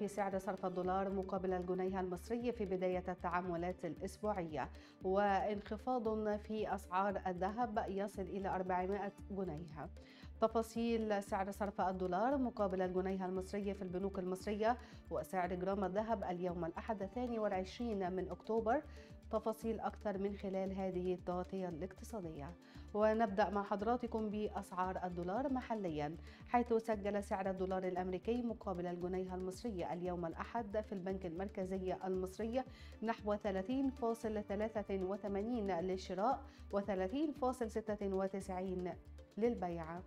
في سعر صرف الدولار مقابل الجنيه المصري في بداية التعاملات الأسبوعية، وانخفاض في أسعار الذهب يصل إلى 400 جنيه. تفاصيل سعر صرف الدولار مقابل الجنيه المصري في البنوك المصرية وسعر جرام الذهب اليوم الأحد 22 من أكتوبر. تفاصيل أكثر من خلال هذه التغطية الاقتصادية. ونبدأ مع حضراتكم بأسعار الدولار محليا، حيث سجل سعر الدولار الأمريكي مقابل الجنيه المصري اليوم الأحد في البنك المركزي المصري نحو 30.83 للشراء و30.96 للبيع.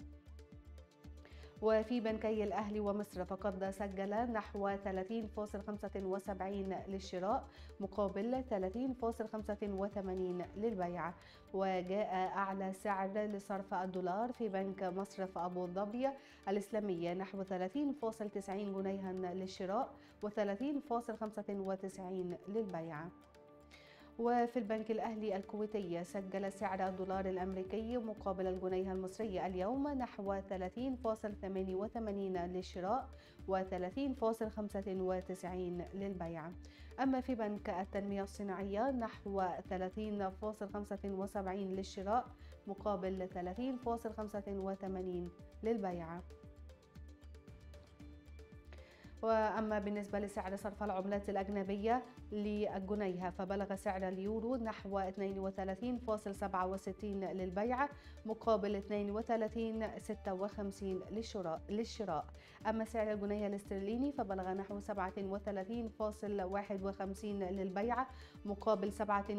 وفي بنكي الأهلي ومصر فقد سجل نحو 30.75 للشراء مقابل 30.85 للبيع. وجاء أعلى سعر لصرف الدولار في بنك مصرف أبو ظبي الإسلامي نحو 30.90 جنيها للشراء و30.95 للبيع. وفي البنك الأهلي الكويتي سجل سعر الدولار الأمريكي مقابل الجنيه المصري اليوم نحو 30.88 للشراء و30.95 للبيع. أما في بنك التنمية الصناعية نحو 30.75 للشراء مقابل 30.85 للبيع. وأما بالنسبة لسعر صرف العملات الأجنبية للجنيه فبلغ سعر اليورو نحو 32.67 للبيع مقابل 32.56 للشراء. أما سعر الجنيه الاسترليني فبلغ نحو 37.51 للبيع مقابل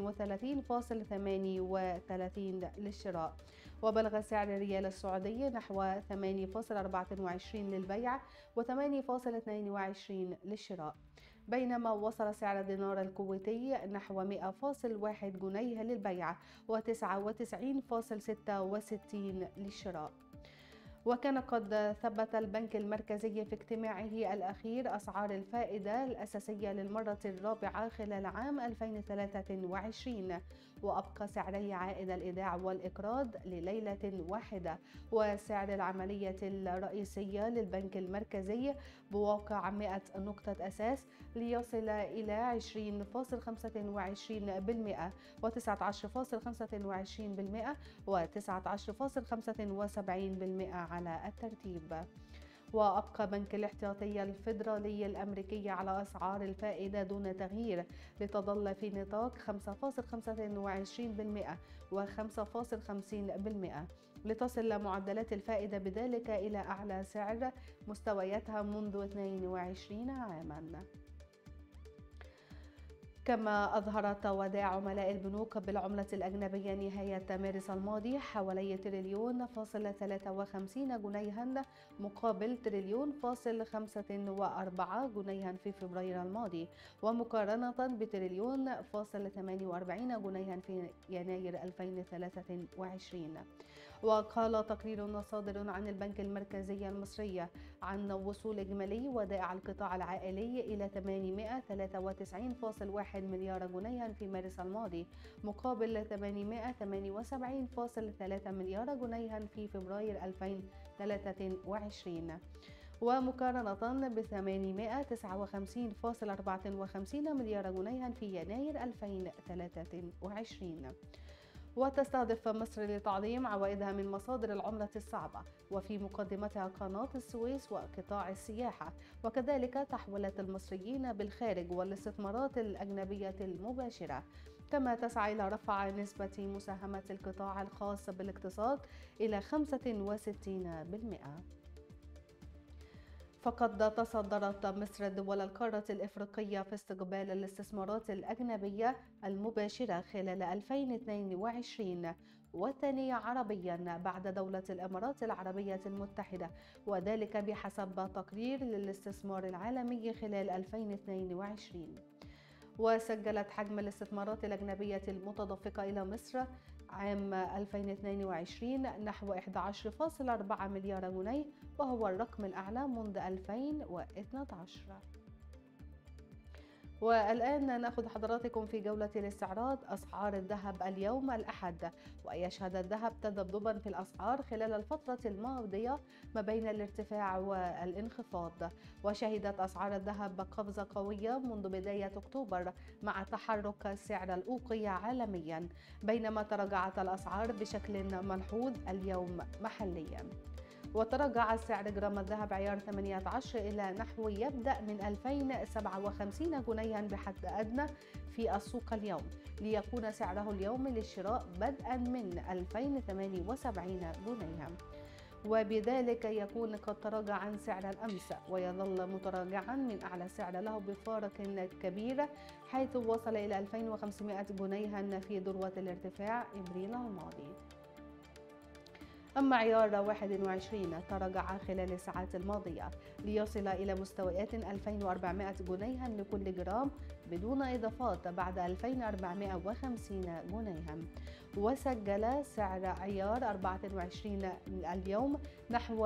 37.38 للشراء. وبلغ سعر الريال السعودي نحو 8.24 للبيع و8.22 للشراء. بينما وصل سعر الدينار الكويتي نحو 100.1 جنيه للبيع و99.66 للشراء. وكان قد ثبت البنك المركزي في اجتماعه الأخير أسعار الفائدة الأساسية للمرة الرابعة خلال عام 2023، وأبقى سعري عائد الإيداع والإقراض لليلة واحدة وسعر العملية الرئيسية للبنك المركزي بواقع 100 نقطة أساس ليصل إلى 20.25% و19.25% و19.75% على الترتيب. وأبقى بنك الاحتياطي الفيدرالي الأمريكي على أسعار الفائدة دون تغيير لتظل في نطاق 5.25% و5.50%، لتصل معدلات الفائدة بذلك إلى أعلى سعر مستوياتها منذ 22 عاماً. كما أظهرت ودائع عملاء البنوك بالعملة الأجنبية نهاية مارس الماضي حوالي تريليون فاصل 53 جنيها مقابل تريليون فاصل 45 جنيها في فبراير الماضي، ومقارنة بتريليون فاصل 48 جنيها في يناير 2023. وقال تقرير صادر عن البنك المركزي المصري عن وصول إجمالي ودائع القطاع العائلي إلى 893.1 مليار جنيها في مارس الماضي مقابل 878.3 مليار جنيها في فبراير 2023، ومقارنة ب 859.54 مليار جنيها في يناير 2023. وتستهدف مصر لتعظيم عوائدها من مصادر العملة الصعبة، وفي مقدمتها قناة السويس وقطاع السياحة، وكذلك تحويلات المصريين بالخارج والاستثمارات الأجنبية المباشرة. كما تسعى إلى رفع نسبة مساهمة القطاع الخاص بالاقتصاد إلى 65%. فقد تصدرت مصر دول القارة الإفريقية في استقبال الاستثمارات الأجنبية المباشرة خلال 2022 والثانية عربيا بعد دولة الإمارات العربية المتحدة، وذلك بحسب تقرير للاستثمار العالمي خلال 2022. وسجلت حجم الاستثمارات الأجنبية المتدفقة إلى مصر عام 2022 نحو 11.4 مليار جنيه، وهو الرقم الأعلى منذ 2012. والآن نأخذ حضراتكم في جولة الاستعراض أسعار الذهب اليوم الأحد. ويشهد الذهب تذبذبا في الأسعار خلال الفترة الماضية ما بين الارتفاع والانخفاض، وشهدت أسعار الذهب قفزة قوية منذ بداية أكتوبر مع تحرك سعر الأوقية عالميا، بينما تراجعت الأسعار بشكل ملحوظ اليوم محليا. وتراجع سعر جرام الذهب عيار 18 إلى نحو يبدأ من 2057 جنيها بحد أدنى في السوق اليوم، ليكون سعره اليومي للشراء بدءا من 2078 جنيها، وبذلك يكون قد تراجع عن سعر الأمس ويظل متراجعا من أعلى سعر له بفارق كبير، حيث وصل إلى 2500 جنيها في ذروة الارتفاع إبريل الماضي. أما عيار 21 تراجع خلال الساعات الماضية ليصل إلى مستويات 2400 جنيها لكل جرام بدون إضافات بعد 2450 جنيها، وسجل سعر عيار 24 اليوم نحو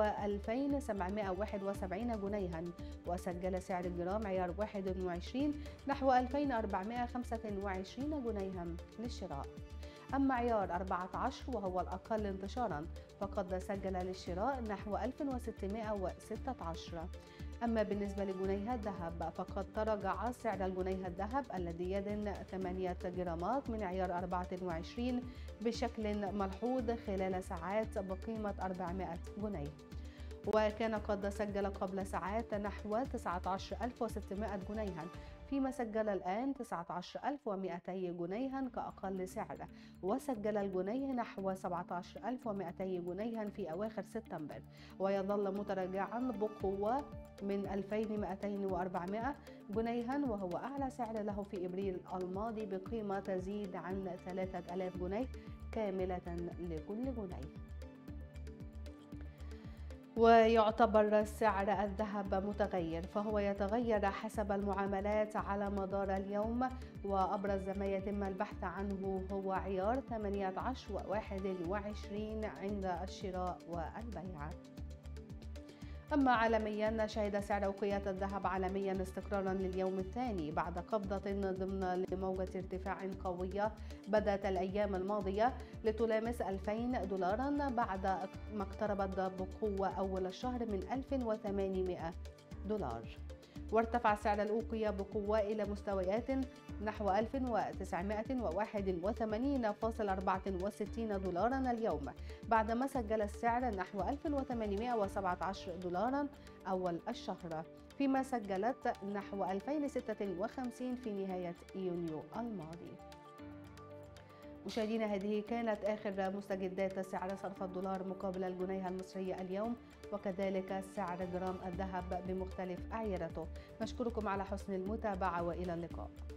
2771 جنيها، وسجل سعر الجرام عيار 21 نحو 2425 جنيها للشراء. أما عيار 14 وهو الأقل انتشارا فقد سجل للشراء نحو 1616. أما بالنسبة لجنيه الذهب فقد تراجع سعر الجنيه الذهب الذي يدن 8 جرامات من عيار 24 بشكل ملحوظ خلال ساعات بقيمة 400 جنيه، وكان قد سجل قبل ساعات نحو 19600 جنيها، فيما سجل الآن 19200 جنيها كأقل سعر، وسجل الجنيه نحو 17200 جنيها في أواخر سبتمبر، ويظل متراجعا بقوة من 2200 جنيها، وهو أعلى سعر له في إبريل الماضي بقيمة تزيد عن 3000 جنيه كاملة لكل جنيه. ويعتبر سعر الذهب متغير، فهو يتغير حسب المعاملات على مدار اليوم، وأبرز ما يتم البحث عنه هو عيار 18 و21 عند الشراء والبيع. أما عالميا شهد سعر أوقية الذهب عالميا استقرارا لليوم الثاني بعد قبضة ضمن لموجة ارتفاع قوية بدأت الأيام الماضية لتلامس 2000 دولارا بعد ما اقتربت بقوة أول الشهر من 1800 دولار، وارتفع سعر الأوقية بقوة إلى مستويات نحو 1981.64 دولارا اليوم، بعدما سجل السعر نحو 1817 دولارا أول الشهر، فيما سجلت نحو 2056 في نهاية يونيو الماضي. مشاهدينا، هذه كانت آخر مستجدات سعر صرف الدولار مقابل الجنيه المصري اليوم، وكذلك سعر جرام الذهب بمختلف أعيرته. نشكركم على حسن المتابعة وإلى اللقاء.